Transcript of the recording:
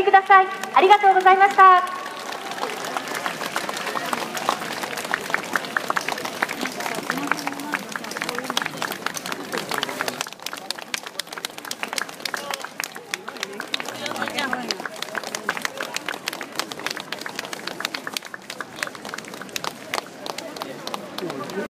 ください。ありがとうございました。